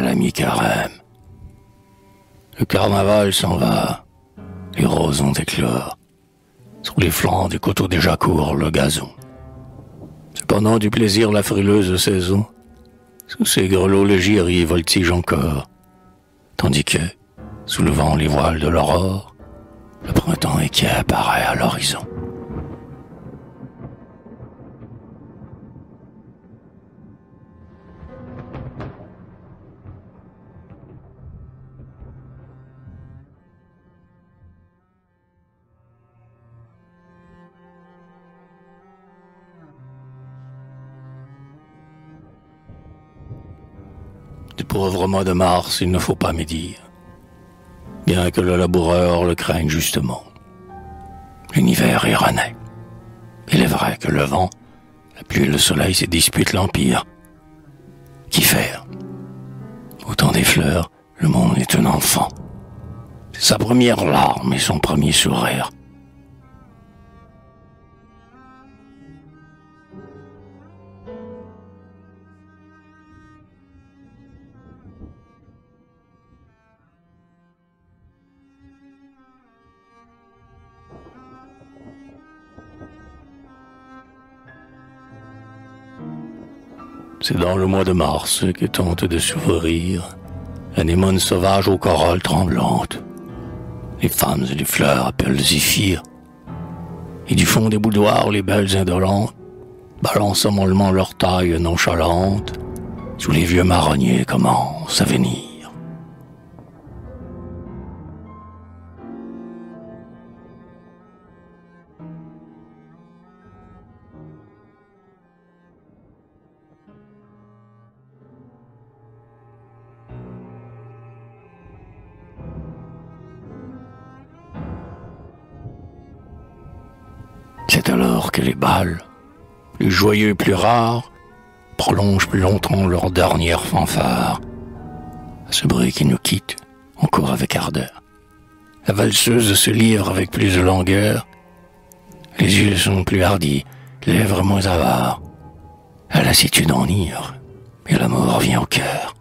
la mi-carême. Le carnaval s'en va, les roses ont éclore. Sur les flancs des coteaux déjà court le gazon. Cependant du plaisir la frileuse saison, sous ses grelots le giri voltige encore, tandis que, soulevant les voiles de l'aurore, le printemps inquiet apparaît à l'horizon. Du pauvre mois de mars, il ne faut pas médire, bien que le laboureur le craigne justement. L'univers y renaît. Il est vrai que le vent, la pluie et le soleil se disputent l'empire. Qu'y faire? Au temps des fleurs, le monde est un enfant. C'est sa première larme et son premier sourire. C'est dans le mois de mars que tente de s'ouvrir l'anémone sauvage aux corolles tremblantes. Les femmes et les fleurs appellent zéphyr. Et du fond des boudoirs, les belles indolentes balancent mollement leur taille nonchalante sous les vieux marronniers commencent à venir. C'est alors que les bals, plus joyeux et plus rares, prolongent plus longtemps leur dernière fanfare. À ce bruit qui nous quitte, encore avec ardeur. La valseuse se livre avec plus de langueur. Les yeux sont plus hardis, les lèvres moins avares. La lassitude enivre, et la mort vient au cœur.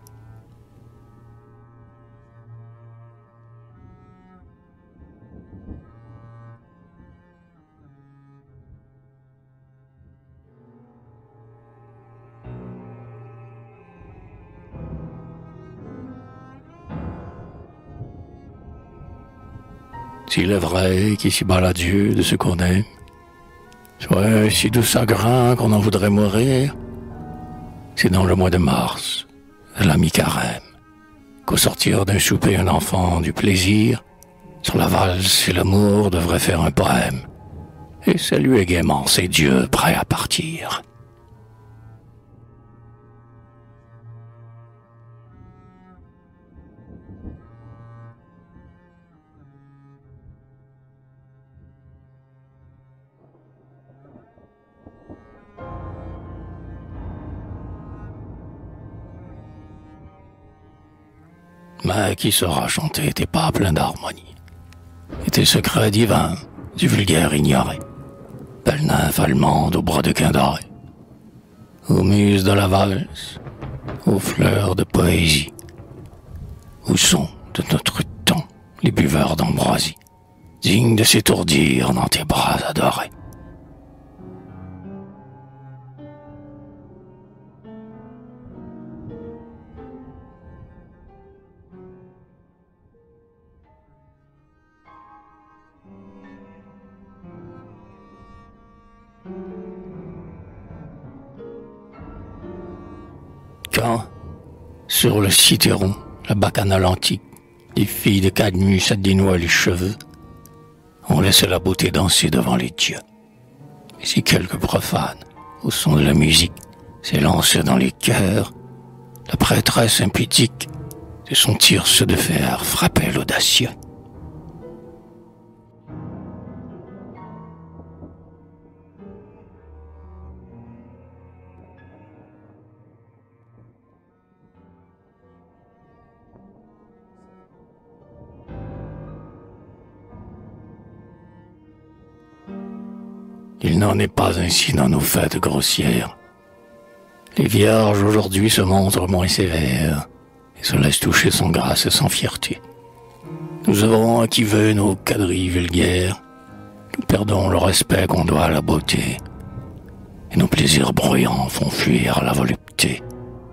S'il est vrai qu'ici bas l'adieu de ce qu'on aime, soit si de chagrin qu'on en voudrait mourir, c'est dans le mois de mars, à la mi-carême, qu'au sortir d'un souper un enfant du plaisir, sur la valse et l'amour devrait faire un poème, et saluer gaiement ses dieux prêts à partir. Mais qui saura chanter était pas plein d'harmonie, était secret divin, du vulgaire ignoré, belle nymphe allemande au bras de quindaré, aux muses de la valse, aux fleurs de poésie, où sont de notre temps les buveurs d'ambroisie, dignes de s'étourdir dans tes bras adorés. Quand, sur le cithéron, la bacchanale antique, les filles de Cadmus à dénouer les cheveux, on laisse la beauté danser devant les dieux. Et si quelques profanes, au son de la musique, s'élancent dans les cœurs, la prêtresse impudique, de son tirse de fer, frappait l'audacieux. Il n'en est pas ainsi dans nos fêtes grossières. Les vierges aujourd'hui se montrent moins sévères et se laisse toucher sans grâce et sans fierté. Nous avons à qui veut nos quadrilles vulgaires, nous perdons le respect qu'on doit à la beauté, et nos plaisirs bruyants font fuir la volupté.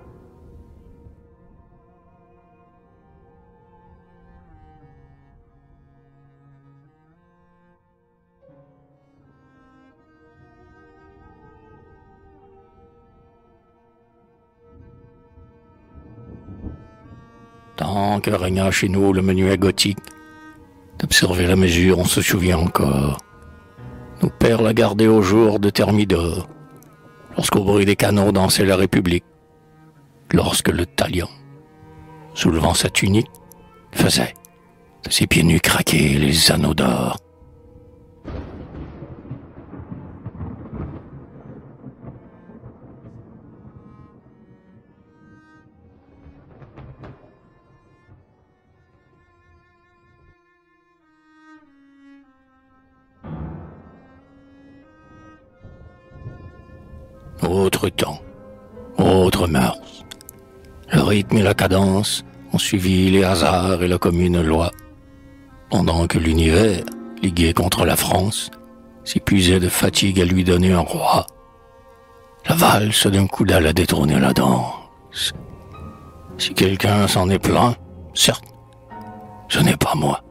Tant que régna chez nous le menuet gothique, d'observer la mesure on se souvient encore. Nos pères la gardaient au jour de Thermidor, lorsqu'au bruit des canons dansait la République, lorsque le talion, soulevant sa tunique, faisait de ses pieds nus craquer les anneaux d'or. Autre temps, autre mœurs. Le rythme et la cadence ont suivi les hasards et la commune loi, pendant que l'univers, ligué contre la France, s'épuisait de fatigue à lui donner un roi. La valse d'un coup d'aile a détrôné la danse. Si quelqu'un s'en est plaint, certes, ce n'est pas moi.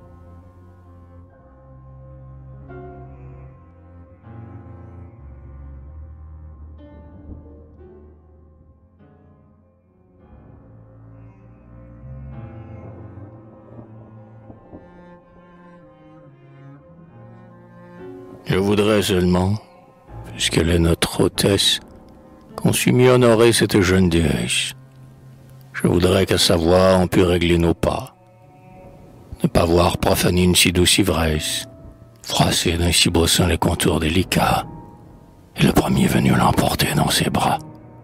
Je voudrais seulement, puisqu'elle est notre hôtesse, qu'on sût mieux honorer cette jeune déesse. Je voudrais qu'à sa voix on pût régler nos pas, ne pas voir profaner une si douce ivresse, froisser d'un si beau sein les contours délicats, et le premier venu l'emporter dans ses bras.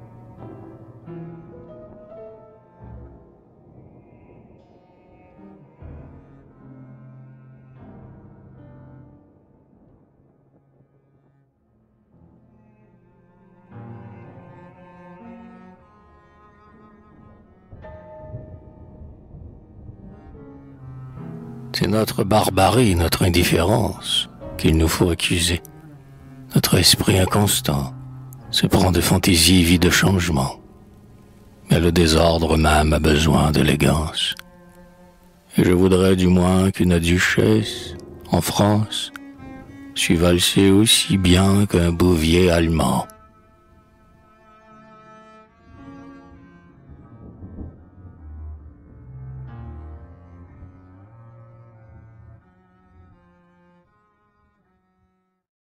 C'est notre barbarie, notre indifférence qu'il nous faut accuser. Notre esprit inconstant se prend de fantaisie vide de changement. Mais le désordre même a besoin d'élégance. Et je voudrais du moins qu'une duchesse, en France, sût valser aussi bien qu'un bouvier allemand.